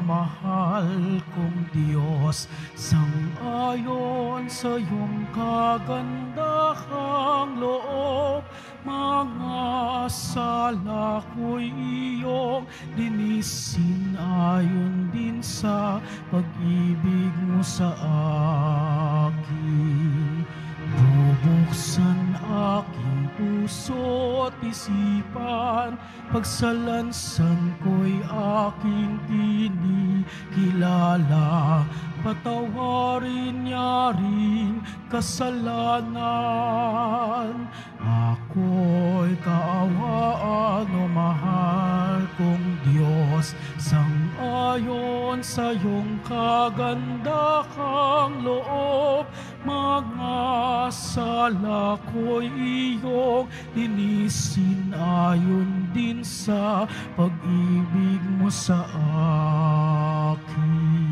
mahal kong Diyos, sang-ayon sa iyong kagandahang loob, mga sala ko'y iyong linisin ayon din sa pag-ibig mo sa akin. Bubuksan aking puso at isipan, pagsalansan ko'y aking kinikilala. Patawarin niya rin kasalanan. Ako'y kaawaan o mahal kong Diyos, sang-ayon sa iyong kagandahang loob, mga sala ko'y iyong linisin ayon din sa pag-ibig mo sa akin.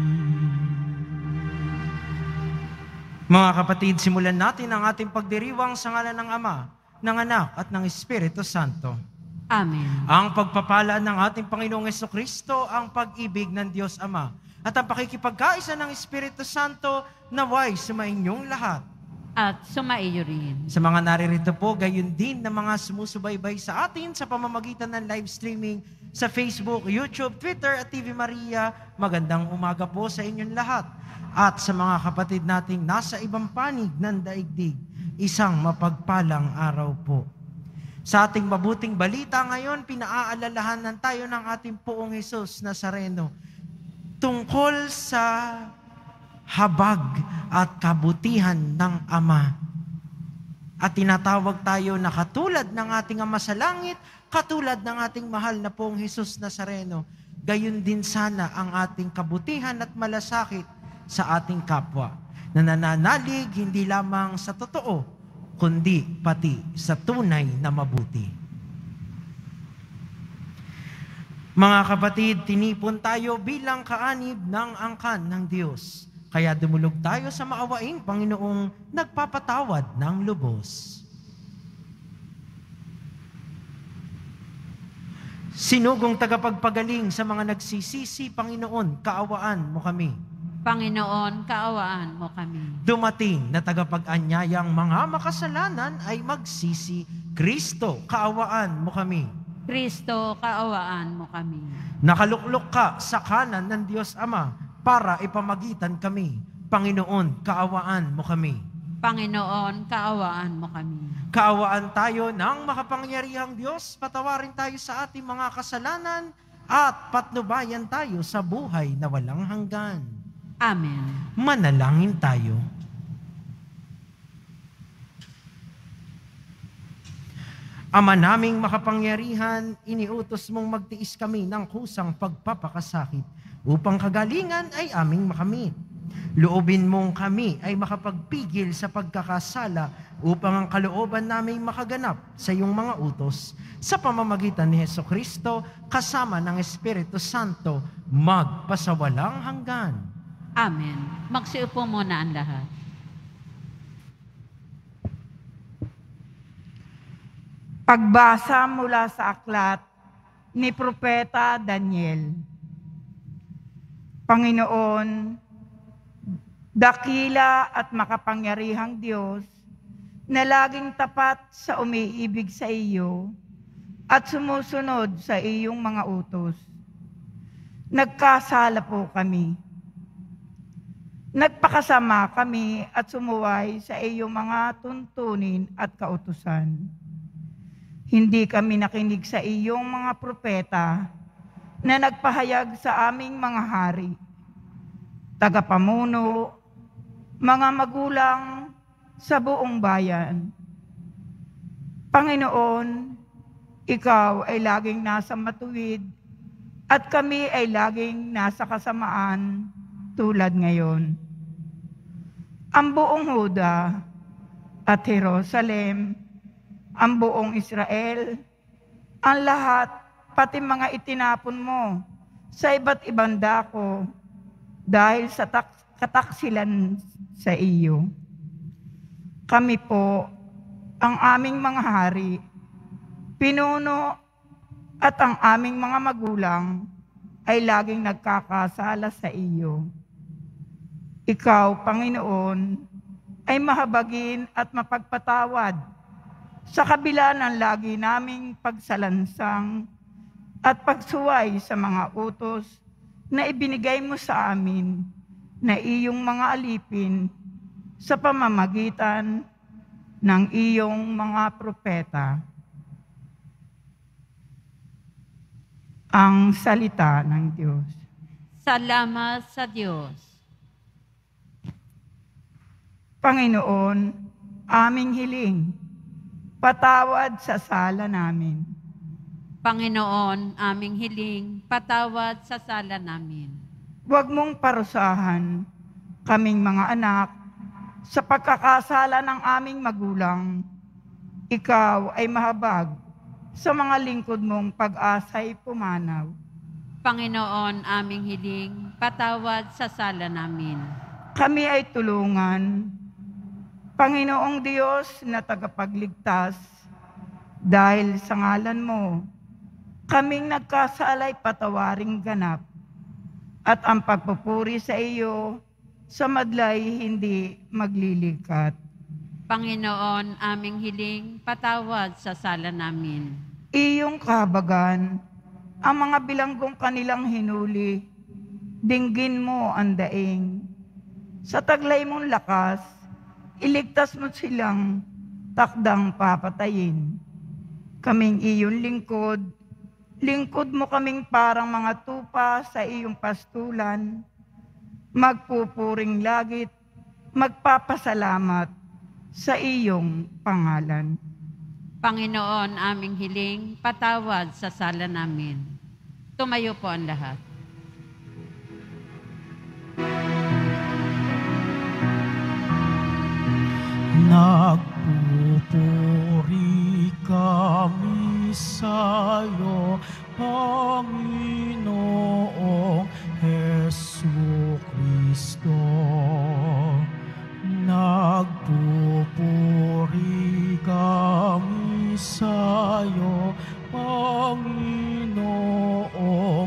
Mga kapatid, simulan natin ang ating pagdiriwang sa ngalan ng Ama, ng Anak at ng Espiritu Santo. Amen. Ang pagpapala ng ating Panginoong Jesucristo, ang pag-ibig ng Diyos Ama, at ang pakikipagkaisa ng Espiritu Santo naway sumainyong lahat. At sumaiyo rin. Sa mga naririto po, gayon din na mga sumusubaybay sa atin sa pamamagitan ng live streaming sa Facebook, YouTube, Twitter at TV Maria, magandang umaga po sa inyong lahat. At sa mga kapatid nating nasa ibang panig ng daigdig, isang mapagpalang araw po. Sa ating mabuting balita ngayon, pinaaalalahanan tayo ng ating Poong Hesus Nazareno tungkol sa habag at kabutihan ng Ama. At tinatawag tayo na katulad ng ating Ama sa langit, katulad ng ating mahal na Poong Hesus Nazareno, gayon din sana ang ating kabutihan at malasakit sa ating kapwa, na nananalig hindi lamang sa totoo, kundi pati sa tunay na mabuti. Mga kapatid, tinipon tayo bilang kaanib ng angkan ng Diyos. Kaya dumulog tayo sa maawaing Panginoong nagpapatawad ng lubos. Sinugong tagapagpagaling sa mga nagsisisi, Panginoon, kaawaan mo kami. Panginoon, kaawaan mo kami. Dumating na tagapag-anyayang mga makasalanan ay magsisi, Kristo, kaawaan mo kami. Kristo, kaawaan mo kami. Nakaluklok ka sa kanan ng Diyos Ama para ipamagitan kami. Panginoon, kaawaan mo kami. Panginoon, kaawaan mo kami. Kaawaan tayo ng makapangyarihang Diyos, patawarin tayo sa ating mga kasalanan at patnubayan tayo sa buhay na walang hanggan. Amen. Manalangin tayo. Ama naming makapangyarihan, iniutos mong magtiis kami ng kusang pagpapakasakit upang kagalingan ay aming makamit. Loobin mong kami ay makapagpigil sa pagkakasala upang ang kalooban namin makaganap sa iyong mga utos. Sa pamamagitan ni Jesucristo, kasama ng Espiritu Santo, magpasawalang hanggan. Amen. Magsiupo muna ang lahat. Pagbasa mula sa aklat ni Propeta Daniel. Panginoon, dakila at makapangyarihang Diyos, na laging tapat sa umiibig sa iyo at sumusunod sa iyong mga utos. Nagkasala po kami. Nagpakasama kami at sumuway sa iyong mga tuntunin at kautusan. Hindi kami nakinig sa iyong mga propeta na nagpahayag sa aming mga hari, tagapamuno, mga magulang sa buong bayan. Panginoon, ikaw ay laging nasa matuwid at kami ay laging nasa kasamaan tulad ngayon. Ang buong Huda at Jerusalem, ang buong Israel, ang lahat, pati mga itinapon mo sa iba't ibang dako dahil sa kataksilan sa iyo. Kami po, ang aming mga hari, pinuno at ang aming mga magulang, ay laging nagkakasala sa iyo. Ikaw, Panginoon, ay mahabagin at mapagpatawad sa kabila ng lagi naming pagsalansang at pagsuway sa mga utos na ibinigay mo sa amin na iyong mga alipin sa pamamagitan ng iyong mga propeta. Ang salita ng Diyos. Salamat sa Diyos. Panginoon, aming hiling, patawad sa sala namin. Panginoon, aming hiling, patawad sa sala namin. Huwag mong parusahan kaming mga anak sa pagkakasala ng aming magulang. Ikaw ay mahabag sa mga lingkod mong pag-asa'y pumanaw. Panginoon, aming hiling, patawad sa sala namin. Kami ay tulungan, Panginoong Diyos na tagapagligtas, dahil sa ngalan mo, kaming nagkasala'y patawaring ganap, at ang pagpupuri sa iyo sa madlay hindi maglilikat. Panginoon, aming hiling, patawad sa sala namin. Iyong kahabagan, ang mga bilanggong kanilang hinuli, dinggin mo ang daing. Sa taglay mong lakas, iligtas mo silang takdang papatayin. Kaming iyong lingkod, lingkod mo kaming parang mga tupa sa iyong pastulan, magpupuring lagit, magpapasalamat sa iyong pangalan. Panginoon, aming hiling, patawad sa sala namin. Tumayo po ang lahat. Nagpupuri kami sa'yo, Panginoong Jesucristo. Nagpupuri kami sa'yo, Panginoong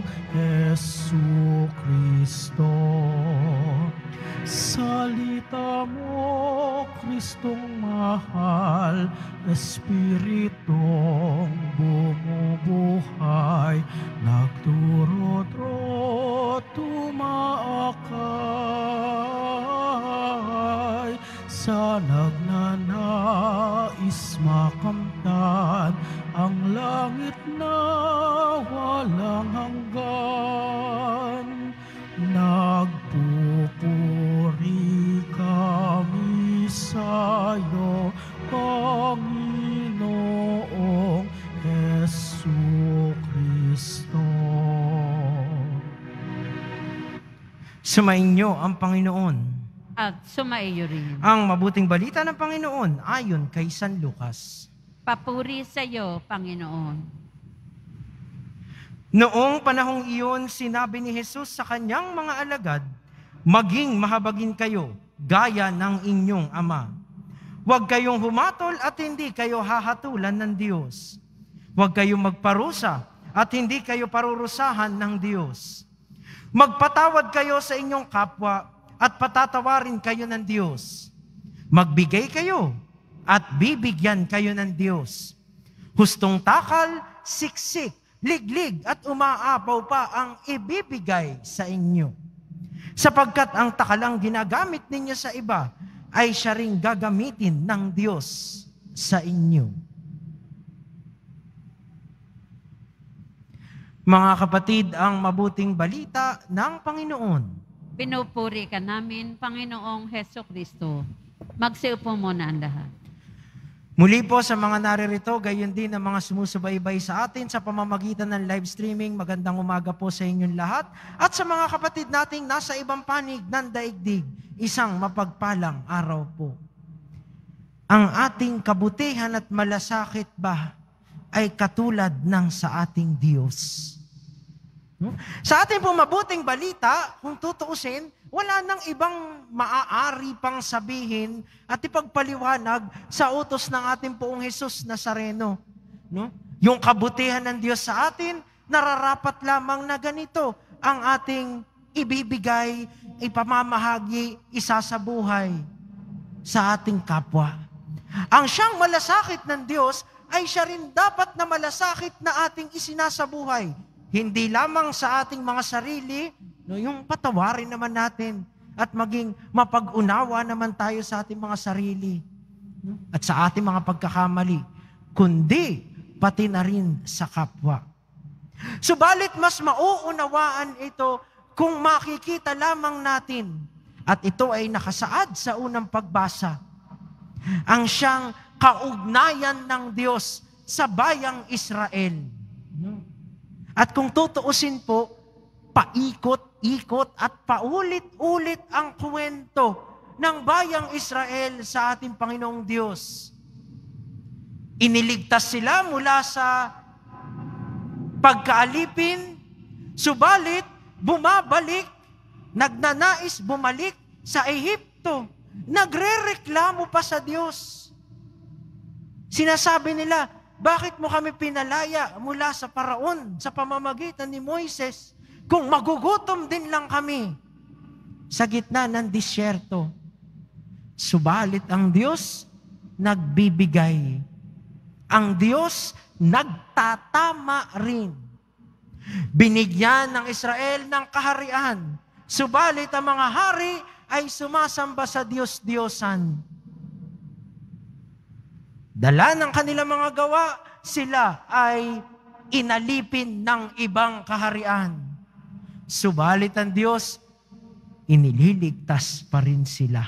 Jesucristo. Salita mo, Kristong mahal, Espiritong bumubuhay, nagturot-rot, tumaakay, sa nagnanais makamtan ang langit na walang hanggan. Nagpupuri kami sa'yo, Panginoong Jesucristo. Sumainyo ang Panginoon. At sumaiyo rin. Ang mabuting balita ng Panginoon ayon kay San Lucas. Papuri sa iyo, Panginoon. Noong panahong iyon, sinabi ni Jesus sa kanyang mga alagad, maging mahabagin kayo, gaya ng inyong ama. Huwag kayong humatol at hindi kayo hahatulan ng Diyos. Huwag kayong magparusa at hindi kayo parurusahan ng Diyos. Magpatawad kayo sa inyong kapwa at patatawarin kayo ng Diyos. Magbigay kayo at bibigyan kayo ng Diyos. Hustong takal, siksik, liglig at umaapaw pa ang ibibigay sa inyo. Sapagkat ang takalang ginagamit ninyo sa iba ay siya ring gagamitin ng Diyos sa inyo. Mga kapatid, ang mabuting balita ng Panginoon. Pinupuri ka namin, Panginoong Hesukristo. Magsiupo muna ang lahat. Muli po sa mga naririto, gayon din ang mga sumusubaybay sa atin sa pamamagitan ng live streaming. Magandang umaga po sa inyong lahat. At sa mga kapatid nating nasa ibang panig ng daigdig, isang mapagpalang araw po. Ang ating kabutihan at malasakit ba ay katulad ng sa ating Diyos? Sa ating pong mabuting balita, kung tutuusin, wala nang ibang maaari pang sabihin at ipagpaliwanag sa utos ng ating poong Jesus Nazareno. No? Yung kabutihan ng Diyos sa atin, nararapat lamang na ganito. ang ating ibibigay, ipamamahagi, isasabuhay sa ating kapwa. Ang siyang malasakit ng Diyos ay siya rin dapat na malasakit na ating isinasabuhay. Hindi lamang sa ating mga sarili, no, yung patawarin naman natin at maging mapag-unawa naman tayo sa ating mga sarili, no, at sa ating mga pagkakamali, kundi pati na rin sa kapwa. Subalit mas mauunawaan ito kung makikita lamang natin, at ito ay nakasaad sa unang pagbasa, ang siyang kaugnayan ng Diyos sa bayang Israel. At kung tutuusin po, paikot-ikot at paulit-ulit ang kwento ng bayang Israel sa ating Panginoong Diyos. Iniligtas sila mula sa pagkaalipin, subalit bumabalik, nagnanais bumalik sa Ehipto, nagrereklamo pa sa Diyos. Sinasabi nila, bakit mo kami pinalaya mula sa Paraon sa pamamagitan ni Moises kung magugutom din lang kami sa gitna ng disyerto? Subalit ang Diyos nagbibigay. Ang Diyos nagtatama rin. Binigyan ng Israel ng kaharian, subalit ang mga hari ay sumasamba sa Diyos-Diyosan. Dala ng kanilang mga gawa, sila ay inalipin ng ibang kaharian. Subalit ang Diyos, inililigtas pa rin sila.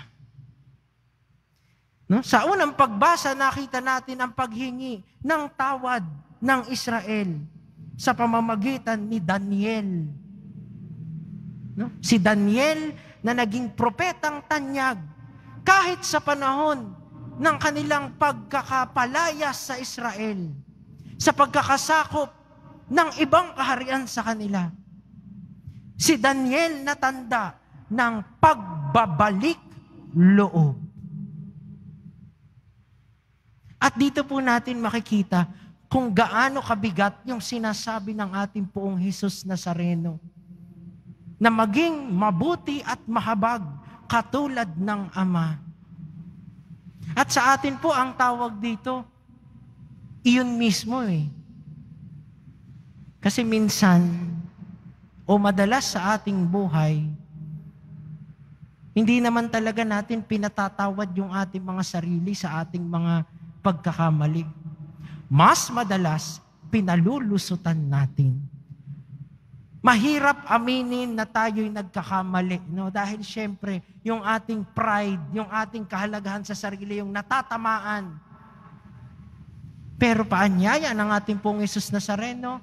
No? Sa unang pagbasa, nakita natin ang paghingi ng tawad ng Israel sa pamamagitan ni Daniel. No? Si Daniel na naging propetang tanyag kahit sa panahon ng kanilang pagkakapalaya sa Israel, sa pagkakasakop ng ibang kaharian sa kanila. Si Daniel na tanda ng pagbabalik loob. At dito po natin makikita kung gaano kabigat yung sinasabi ng ating Poong Hesus Nazareno na maging mabuti at mahabag katulad ng Ama. At sa atin po ang tawag dito, iyon mismo eh. Kasi minsan, o madalas sa ating buhay, hindi naman talaga natin pinatatawad yung ating mga sarili sa ating mga pagkakamali. Mas madalas, pinalulusutan natin. Mahirap aminin na tayo'y nagkakamali, no? Dahil syempre, yung ating pride, yung ating kahalagahan sa sarili, yung natatamaan. Pero paanyaya ng ating Pong Hesus Nazareno,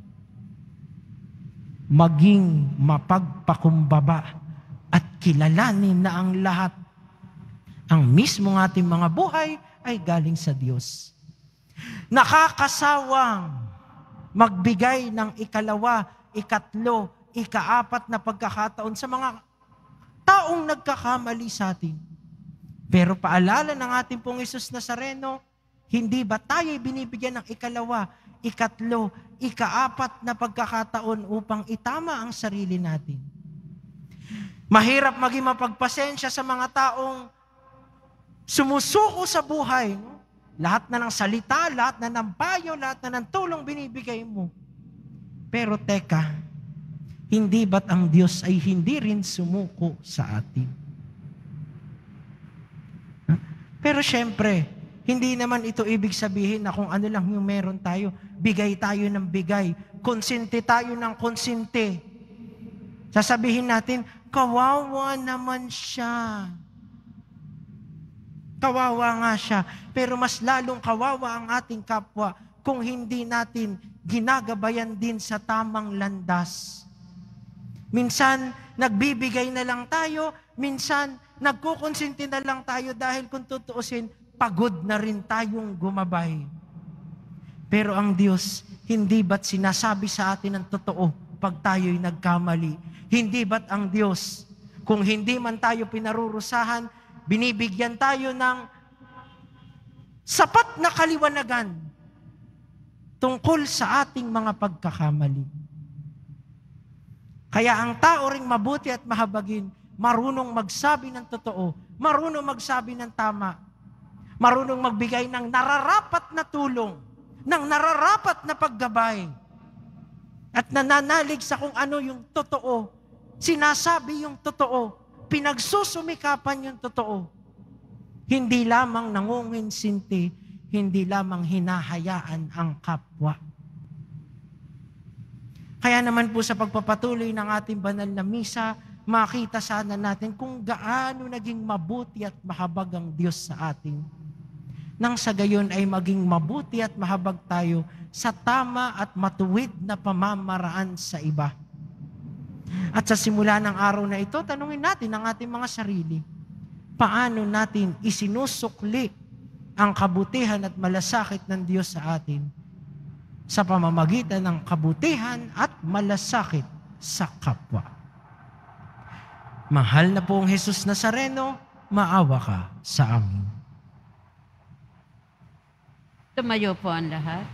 maging mapagpakumbaba at kilalanin na ang lahat, ang mismong ating mga buhay ay galing sa Diyos. Nakakasawang magbigay ng ikalawa, ikatlo, ikaapat na pagkakataon sa mga taong nagkakamali sa atin. Pero paalala ng ating Pong Hesus Nazareno, hindi ba tayo binibigyan ng ikalawa, ikatlo, ikaapat na pagkakataon upang itama ang sarili natin? Mahirap maging mapagpasensya sa mga taong sumusuko sa buhay. No? Lahat na ng salita, lahat na ng payo, lahat na ng tulong binibigay mo. Pero teka, hindi ba't ang Diyos ay hindi rin sumuko sa atin? Pero syempre, hindi naman ito ibig sabihin na kung ano lang yung meron tayo, bigay tayo ng bigay, konsente tayo ng konsente. Sasabihin natin, kawawa naman siya. Kawawa nga siya, pero mas lalong kawawa ang ating kapwa kung hindi natin ginagabayan din sa tamang landas. Minsan, nagbibigay na lang tayo, minsan, nagkukonsinti na lang tayo dahil kung tutuusin, pagod na rin tayong gumabay. Pero ang Diyos, hindi ba't sinasabi sa atin ang totoo pag tayo'y nagkamali? Hindi ba't ang Diyos, kung hindi man tayo pinarurusahan, binibigyan tayo ng sapat na kaliwanagan tungkol sa ating mga pagkakamali. Kaya ang tao ring mabuti at mahabagin, marunong magsabi ng totoo, marunong magsabi ng tama, marunong magbigay ng nararapat na tulong, ng nararapat na paggabay, at nananalig sa kung ano yung totoo, sinasabi yung totoo, pinagsusumikapan yung totoo. Hindi lamang nangunginsinti, hindi lamang hinahayaan ang kapwa. Kaya naman po sa pagpapatuloy ng ating banal na misa, makita sana natin kung gaano naging mabuti at mahabag ang Diyos sa atin. Nang sa gayon ay maging mabuti at mahabag tayo sa tama at matuwid na pamamaraan sa iba. At sa simula ng araw na ito, tanungin natin ang ating mga sarili, paano natin isinusukli ang kabutihan at malasakit ng Diyos sa atin sa pamamagitan ng kabutihan at malasakit sa kapwa. Mahal na pong Jesus Nazareno, maawa ka sa amin. Tumayo po ang lahat.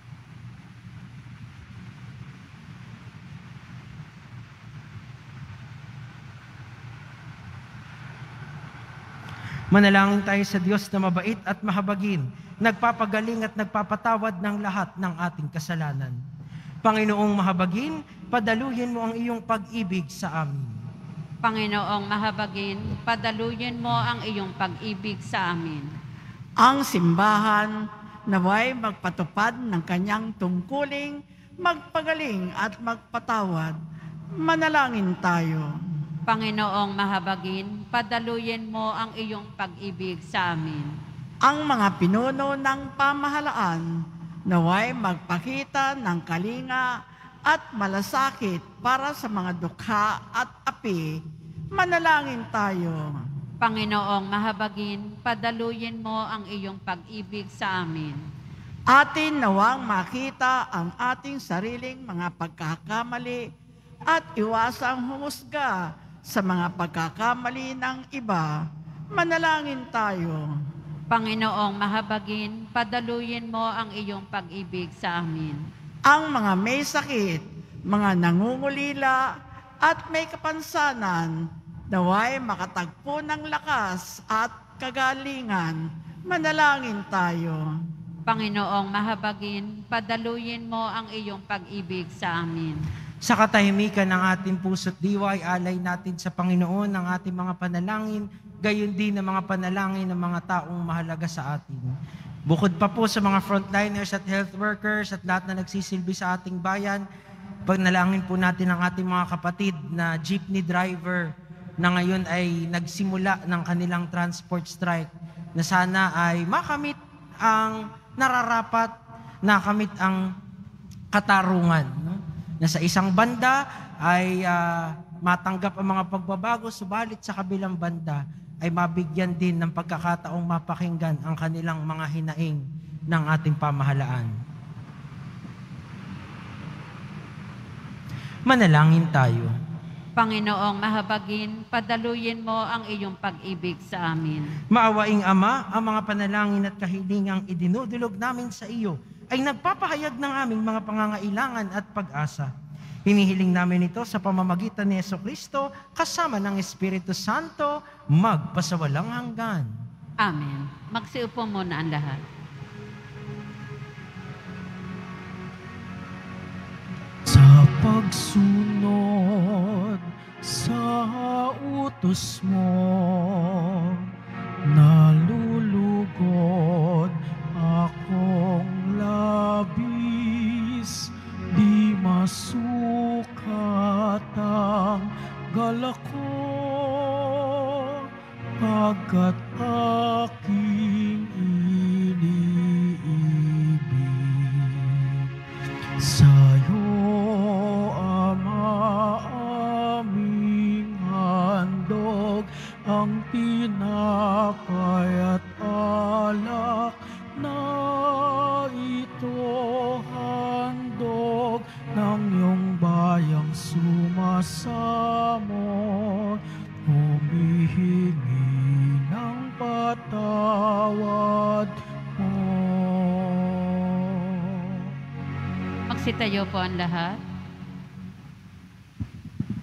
Manalangin tayo sa Diyos na mabait at mahabagin, nagpapagaling at nagpapatawad ng lahat ng ating kasalanan. Panginoong mahabagin, padaluyin mo ang iyong pag-ibig sa amin. Panginoong mahabagin, padaluyin mo ang iyong pag-ibig sa amin. Ang simbahan naway magpatupad ng kanyang tungkuling, magpagaling at magpatawad. Manalangin tayo. Panginoong mahabagin, padaluyin mo ang iyong pag-ibig sa amin. Ang mga pinuno ng pamahalaan naway magpakita ng kalinga at malasakit para sa mga dukha at api. Manalangin tayo. Panginoong mahabagin, padaluyin mo ang iyong pag-ibig sa amin. Atin nawang makita ang ating sariling mga pagkakamali at iwasang humusga sa mga pagkakamali ng iba. Manalangin tayo. Panginoong mahabagin, padaluyin mo ang iyong pag-ibig sa amin. Ang mga may sakit, mga nangungulila at may kapansanan, naway makatagpo ng lakas at kagalingan. Manalangin tayo. Panginoong mahabagin, padaluyin mo ang iyong pag-ibig sa amin. Sa katahimikan ng ating puso't diwa, alay natin sa Panginoon ang ating mga panalangin, gayon din ang mga panalangin ng mga taong mahalaga sa atin. Bukod pa po sa mga frontliners at health workers at lahat na nagsisilbi sa ating bayan, pagnalangin po natin ang ating mga kapatid na jeepney driver na ngayon ay nagsimula ng kanilang transport strike, na sana ay makamit ang nararapat, nakamit ang katarungan. No? Na sa isang banda ay matanggap ang mga pagbabago, subalit sa kabilang banda ay mabigyan din ng pagkakataong mapakinggan ang kanilang mga hinaing ng ating pamahalaan. Manalangin tayo. Panginoong mahabagin, padaluyin mo ang iyong pag-ibig sa amin. Maawaing Ama, ang mga panalangin at kahilingang idinudulog namin sa iyo ay nagpapahayag ng aming mga pangangailangan at pag-asa. Hinihiling namin ito sa pamamagitan ni Jesucristo kasama ng Espiritu Santo magpasawalang hanggan. Amen. Magsiupo muna ang lahat. Sa pagsunod sa utos mo, nalulugod akong labis, di masukat ang galak ko, pagkat aking iniibig. Sa'yo, Ama, aming handog ang tinapay at alak na ito, handog ng iyong bayang sumasamo, humihingi ng patawad mo. Magsitayo po ang lahat.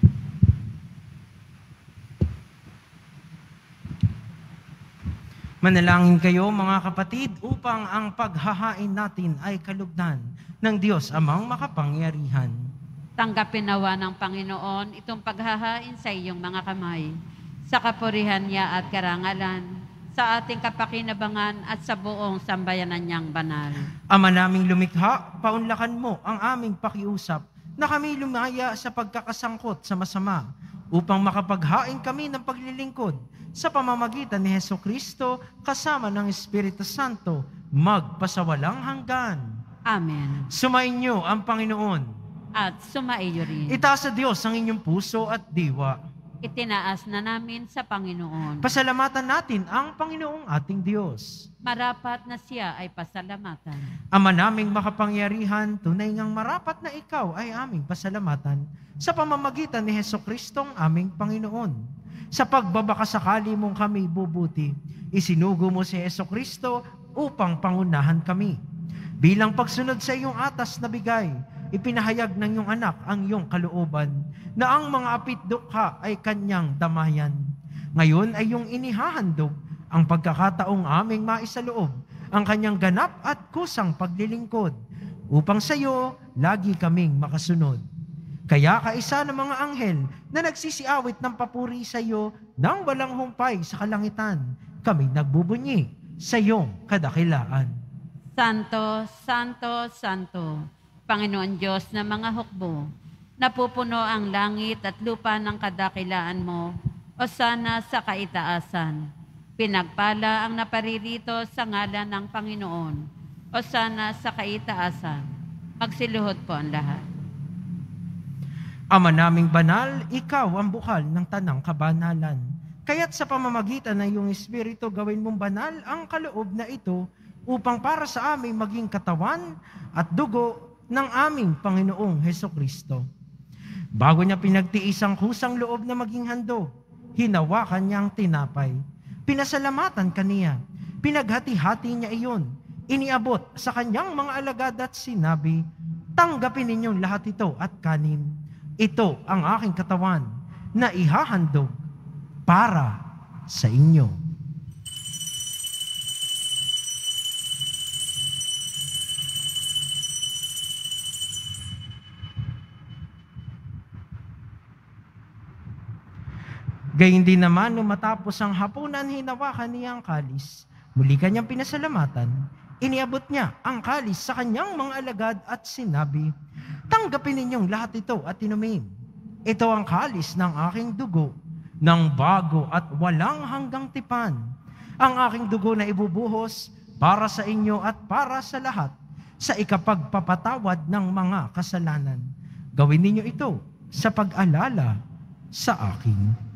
Manalangin kayo mga kapatid upang ang paghahain natin ay kalugdan ng Diyos Amang makapangyarihan. Tanggapin nawa ng Panginoon itong paghahain sa iyong mga kamay, sa kapurihan niya at karangalan, sa ating kapakinabangan at sa buong sambayanan niyang banal. Ama naming lumikha, paunlakan mo ang aming pakiusap na kami lumaya sa pagkakasangkot sa masama upang makapaghain kami ng paglilingkod sa pamamagitan ni Hesukristo kasama ng Espiritu Santo magpasawalang hanggan. Amen. Sumainyo ang Panginoon. At sumaiyo rin. Itaas sa Diyos ang inyong puso at diwa. Itinaas na namin sa Panginoon. Pasalamatan natin ang Panginoong ating Diyos. Marapat na siya ay pasalamatan. Ama naming makapangyarihan, tunay ngang marapat na ikaw ay aming pasalamatan sa pamamagitan ni Hesukristong aming Panginoon. Sa pagbabakasakali mong kami bubuti, isinugo mo si Hesukristo upang pangunahan kami. Bilang pagsunod sa iyong atas na bigay, ipinahayag ng iyong anak ang iyong kalooban na ang mga apit-dukha ay kanyang damayan. Ngayon ay iyong inihahandog ang pagkakataong aming maisaloob ang kanyang ganap at kusang paglilingkod upang sa iyo lagi kaming makasunod. Kaya kaisa ng mga anghel na nagsisiawit ng papuri sa iyo nang walang humpay sa kalangitan, kami nagbubunyi sa iyong kadakilaan. Santo, Santo, Santo, Panginoon Diyos na mga hukbo, napupuno ang langit at lupa ng kadakilaan mo, o sana sa kaitaasan. Pinagpala ang naparirito sa ngalan ng Panginoon, o sana sa kaitaasan. Magsiluhod po ang lahat. Ama naming banal, ikaw ang bukal ng tanang kabanalan. Kaya't sa pamamagitan ng iyong Espiritu, gawin mong banal ang kaloob na ito upang para sa aming maging katawan at dugo ng aming Panginoong Hesukristo. Bago niya pinagtiis ang kusang loob na maging handog, hinawakan niya ang tinapay. Pinasalamatan kaniya. Pinaghati-hati niya iyon. Iniabot sa kanyang mga alagad at sinabi, "Tanggapin ninyong lahat ito at kanin. Ito ang aking katawan na ihahandog para sa inyo." Gayun din naman, nung matapos ang hapunan, hinawakan niya ang kalis. Muli kanyang pinasalamatan. Iniabot niya ang kalis sa kanyang mga alagad at sinabi, "Tanggapin ninyong lahat ito at inumin. Ito ang kalis ng aking dugo, ng bago at walang hanggang tipan. Ang aking dugo na ibubuhos para sa inyo at para sa lahat, sa ikapagpapatawad ng mga kasalanan. Gawin ninyo ito sa pag-alala sa akin."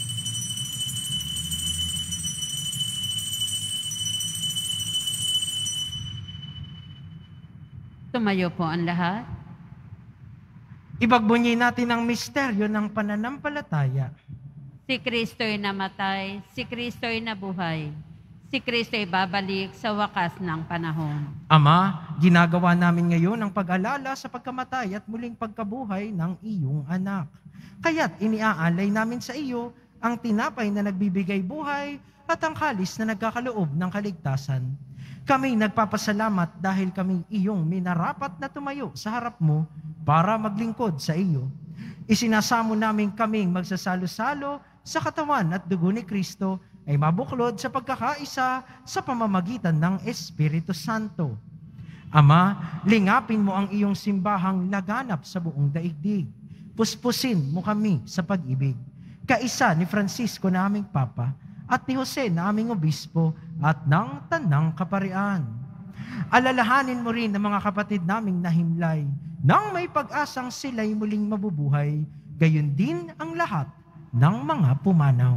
Tumayo po ang lahat. Ipagbunyi natin ang misteryo ng pananampalataya. Si Kristo'y namatay, si Kristo'y nabuhay, si Kristo'y babalik sa wakas ng panahon. Ama, ginagawa namin ngayon ang pag-alala sa pagkamatay at muling pagkabuhay ng iyong anak. Kaya't iniaalay namin sa iyo ang tinapay na nagbibigay buhay at ang kalis na nagkakaloob ng kaligtasan. Kami nagpapasalamat dahil kami iyong minarapat na tumayo sa harap mo para maglingkod sa iyo. Isinasamo namin kaming magsasalo-salo sa katawan at dugo ni Kristo ay mabuklod sa pagkakaisa sa pamamagitan ng Espiritu Santo. Ama, lingapin mo ang iyong simbahang laganap sa buong daigdig. Puspusin mo kami sa pag-ibig. Kaisa ni Francisco na aming Papa at ni Jose na aming Obispo at ng Tanang Kaparian. Alalahanin mo rin ang mga kapatid naming nahimlay nang may pag-asang sila'y muling mabubuhay, gayon din ang lahat ng mga pumanaw.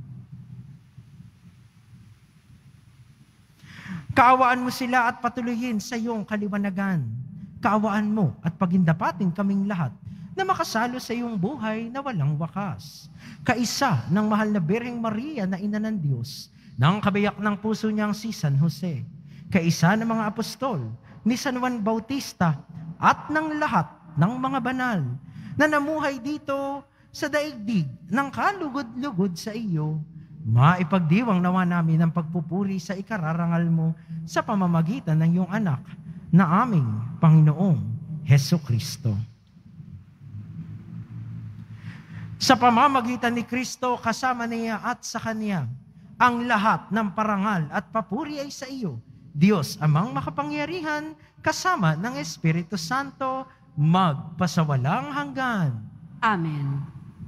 Kaawaan mo sila at patuloyin sa iyong kaliwanagan. Kaawaan mo at pagindapatin kaming lahat na makasalo sa iyong buhay na walang wakas. Kaisa ng mahal na Birheng Maria na Ina ng Diyos, ng kabiyak ng puso niyang si San Jose, kaisa ng mga apostol, ni San Juan Bautista, at ng lahat ng mga banal na namuhay dito sa daigdig ng kalugod-lugod sa iyo, Maipagdiwang nawa namin ang pagpupuri sa ikararangal mo sa pamamagitan ng iyong anak na aming Panginoong Heso Kristo. Sa pamamagitan ni Kristo, kasama niya at sa Kanya, ang lahat ng parangal at papuri ay sa iyo, Diyos amang makapangyarihan, kasama ng Espiritu Santo, magpasawalang hanggan. Amen.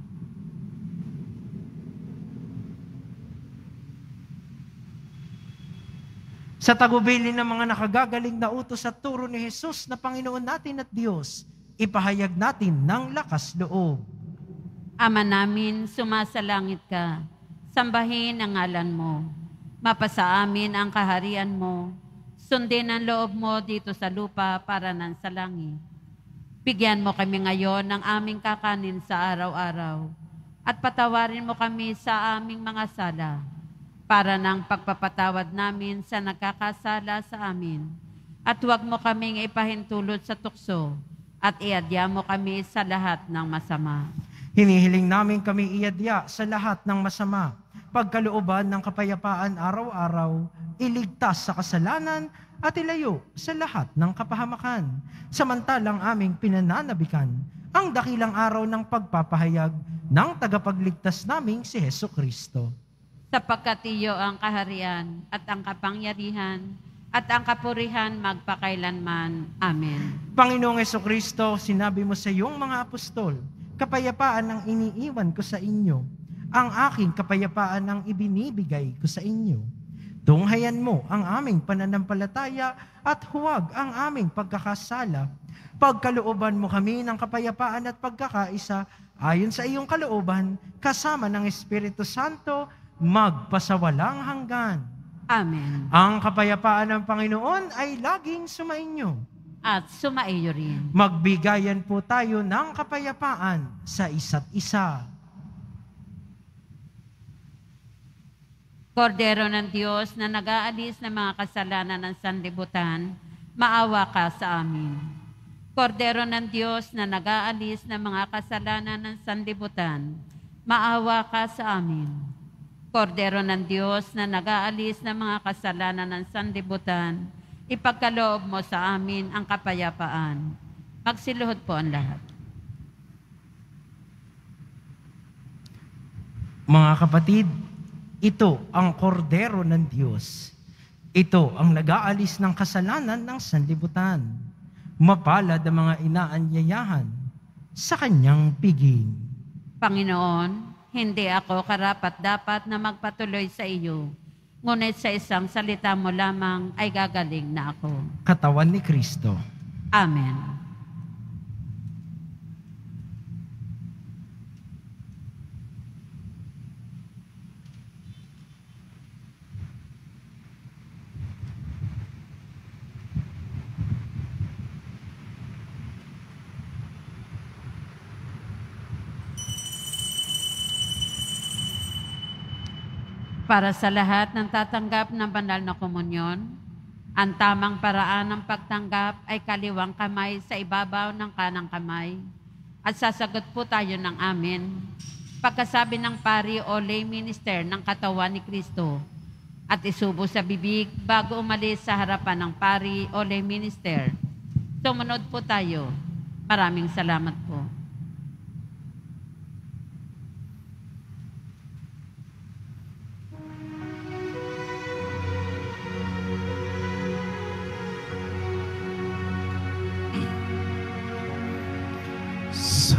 Sa tagubilin ng mga nakagagaling na utos at turo ni Jesus na Panginoon natin at Diyos, ipahayag natin ng lakas loob. Ama namin, sumasalangit ka. Sambahin ang ngalan mo. Mapasa amin ang kaharian mo. Sundin ang loob mo dito sa lupa para nan sa langit. Bigyan mo kami ngayon ng aming kakanin sa araw-araw. At patawarin mo kami sa aming mga sala, para ng pagpapatawad namin sa nagkakasala sa amin. At huwag mo kaming ipahintulot sa tukso, at iadya mo kami sa lahat ng masama. Hinihiling namin kami iadya sa lahat ng masama, pagkalooban ng kapayapaan araw-araw, iligtas sa kasalanan at ilayo sa lahat ng kapahamakan. Samantalang aming pinananabikan ang dakilang araw ng pagpapahayag ng tagapagligtas naming si Heso Kristo. Sapagkat iyo ang kaharian at ang kapangyarihan at ang kapurihan magpakailanman. Amen. Panginoong Jesucristo, sinabi mo sa iyong mga apostol, kapayapaan ang iniiwan ko sa inyo, ang aking kapayapaan ang ibinibigay ko sa inyo. Tunghayan mo ang aming pananampalataya at huwag ang aming pagkakasala. Pagkalooban mo kami ng kapayapaan at pagkakaisa ayon sa iyong kalooban, kasama ng Espiritu Santo, magpasawalang hanggan. Amen. Ang kapayapaan ng Panginoon ay laging sumainyo. At sumaiyo rin. Magbigayan po tayo ng kapayapaan sa isa't isa. Kordero ng Diyos na nag-aalis ng mga kasalanan ng sanlibutan, maawa ka sa amin. Kordero ng Diyos na nag-aalis ng mga kasalanan ng sanlibutan, maawa ka sa amin. Kordero ng Diyos na nag-aalis ng mga kasalanan ng sanlibutan, ipagkaloob mo sa amin ang kapayapaan. Magsiluhod po ang lahat. Mga kapatid, ito ang kordero ng Diyos. Ito ang nag-aalis ng kasalanan ng sanlibutan. Mapalad ang mga inaanyayahan sa kanyang piging. Panginoon, hindi ako karapat-dapat na magpatuloy sa iyo, ngunit sa isang salita mo lamang ay gagaling na ako. Katawan ni Kristo. Amen. Para sa lahat ng tatanggap ng banal na komunyon, ang tamang paraan ng pagtanggap ay kaliwang kamay sa ibabaw ng kanang kamay. At sasagot po tayo ng amen. Pagkasabi ng pari o lay minister ng katawan ni Kristo, at isubo sa bibig bago umalis sa harapan ng pari o lay minister. Sumunod po tayo. Maraming salamat po. Sa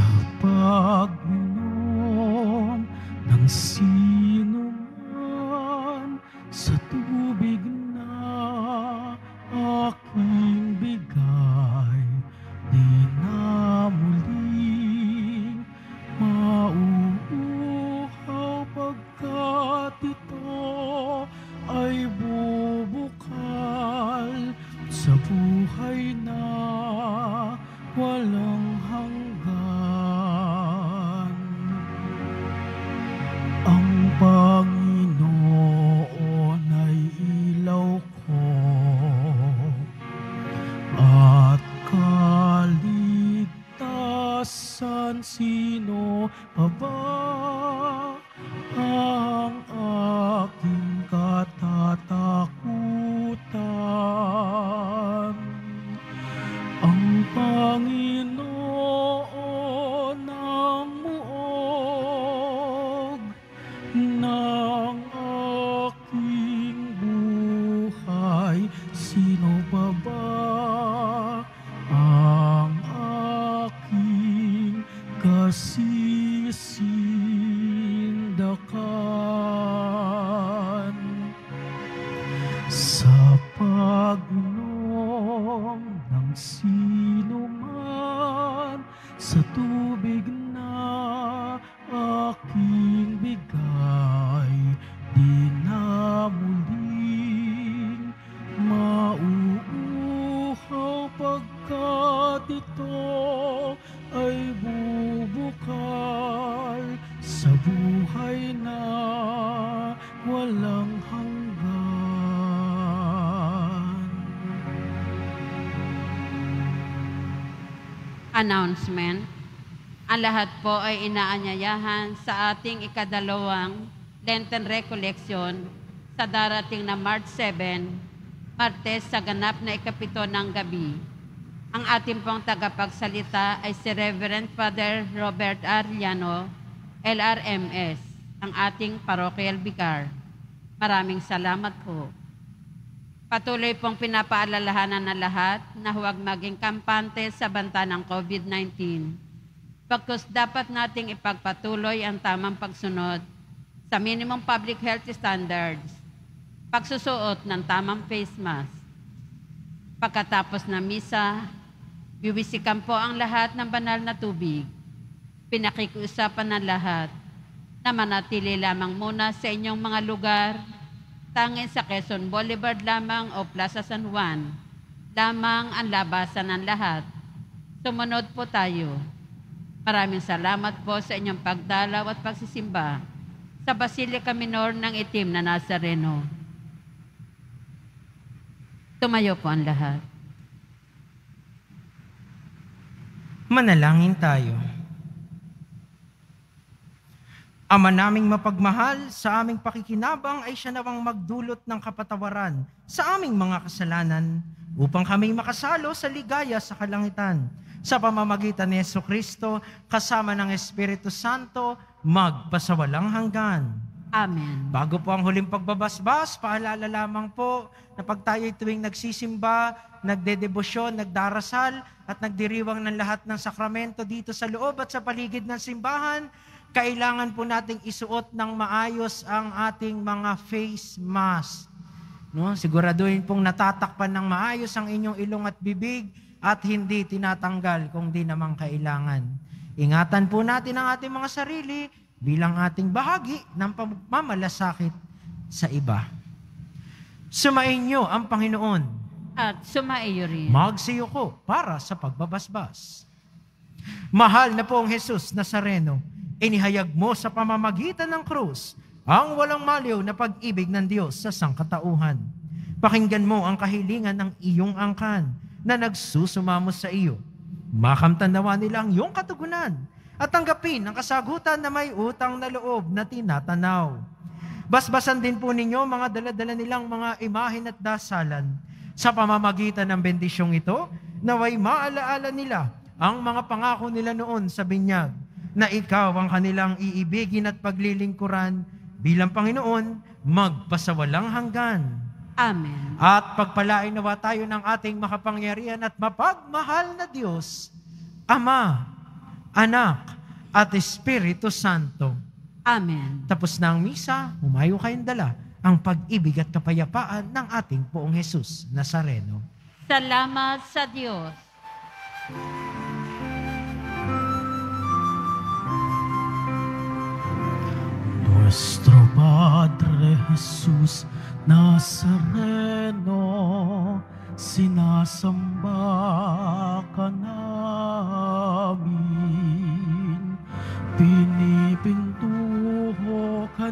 pagminom ng sino man sa tubig na aking bigay, di na muling mauuhaw pagkat ito ay bubukal sa buhay na walang hanggan. Ang Panginoon ay ilaw ko at kaligtasan. Sino pa ba ang Panginoon ng muog ng aking buhay, sino pa ba ang aking kasisindakan? Sa pag-inom ng sino man sa tubig na aking bigay, di na muling mauuhaw pagkat ito ay bubukal sa buhay na walang hanggan. Announcement. Ang lahat po ay inaanyayahan sa ating ikadalawang Lenten Recollection sa darating na March 7, Martes sa ganap na ikapito ng gabi. Ang ating pong tagapagsalita ay si Reverend Father Robert Arellano, LRMS, ang ating parochial vicar. Maraming salamat po. Patuloy pong pinapaalalahanan na lahat na huwag maging kampante sa banta ng COVID-19. Pagkus dapat nating ipagpatuloy ang tamang pagsunod sa minimum public health standards, pagsusuot ng tamang face mask. Pagkatapos ng misa, biwisikan po ang lahat ng banal na tubig. Pinakikiusapan ng lahat na manatili lamang muna sa inyong mga lugar, tanging sa Quezon Boulevard lamang o Plaza San Juan, lamang ang labasan ng lahat. Sumunod po tayo. Maraming salamat po sa inyong pagdalaw at pagsisimba sa Basilica Minor ng Itim na Nazareno. Tumayo po ang lahat. Manalangin tayo. Ama naming mapagmahal, sa aming pakikinabang ay siya nawang magdulot ng kapatawaran sa aming mga kasalanan upang kami makasalo sa ligaya sa kalangitan. Sa pamamagitan ni Jesucristo, kasama ng Espiritu Santo, magpasawalang hanggan. Amen. Bago po ang huling pagbabasbas, paalala lamang po na pag tayo'y tuwing nagsisimba, nagdedebosyon, nagdarasal, at nagdiriwang ng lahat ng sakramento dito sa loob at sa paligid ng simbahan, kailangan po nating isuot ng maayos ang ating mga face mask. No? Siguraduhin pong natatakpan ng maayos ang inyong ilong at bibig at hindi tinatanggal kung di naman kailangan. Ingatan po natin ang ating mga sarili bilang ating bahagi ng pamamalasakit sa iba. Sumainyo ang Panginoon. At sumaiyo rin. Magsiyuko para sa pagbabasbas. Mahal na pong Jesus Nazareno, inihayag mo sa pamamagitan ng krus ang walang maliw na pag-ibig ng Diyos sa sangkatauhan. Pakinggan mo ang kahilingan ng iyong angkan na nagsusumamo sa iyo. Makamtanawa nila ang iyong katugunan at tanggapin ang kasagutan na may utang na loob na tinatanaw. Basbasan din po ninyo mga daladala nilang mga imahin at dasalan. Sa pamamagitan ng bendisyong ito, naway maalaala nila ang mga pangako nila noon sa binyag, na ikaw ang kanilang iibigin at paglilingkuran bilang Panginoon, magpasawalang hanggan. Amen. At pagpalain nawa tayo ng ating makapangyarihan at mapagmahal na Diyos, Ama, Anak, at Espiritu Santo. Amen. Tapos na ang misa, humayo kayong dala ang pag-ibig at kapayapaan ng ating Poong Jesus Nazareno. Salamat sa Diyos. Nuestro Padre Jesus Nazareno, sinasamba ka namin, pinipintuho ka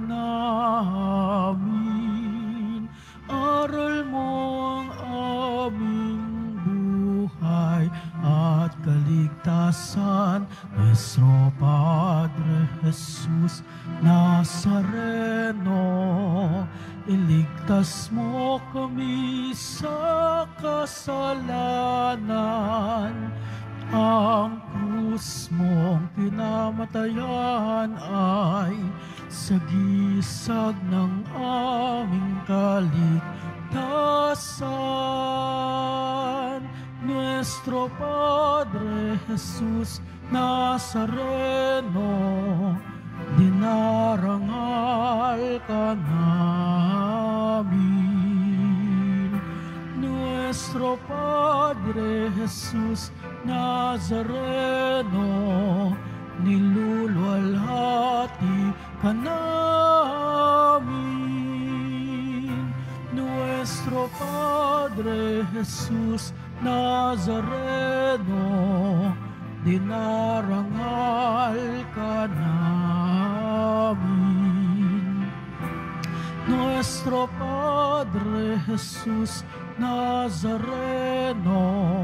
namin, aral mo ang aming buhay at kaligtasan. Nuestro Padre Jesus Nazareno, iligtas mo kami sa kasalanan, kamatayan ay sagisag ng aming kaligtasan. Nuestro Padre Jesus Nazareno, dinarangal ka namin. Nuestro Padre Jesus Nazareno, niluluwalhati ka namin. Nuestro Padre Jesus Nazareno, dinarangal ka namin. Nuestro Padre Jesus Nazareno,